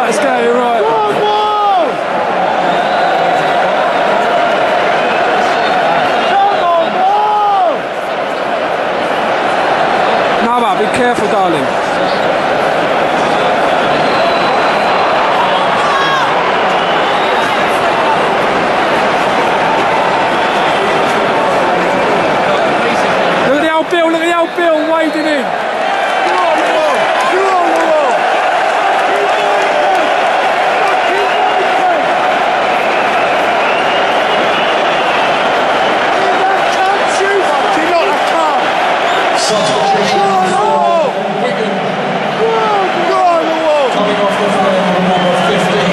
It's going right. Nava, be careful, darling. Look at the old Bill, wading in. Substitution for Wigan. Coming off the field, number 15,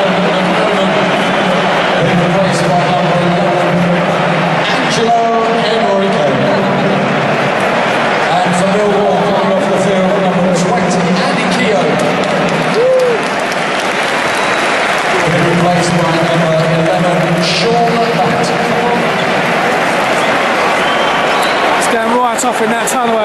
being replaced by number 11, Angelo Henrique. And for Millwall, coming off the field, number 20, Andy Keogh. Being replaced by number 11, Sean Batt. It's going right off in that tunnel.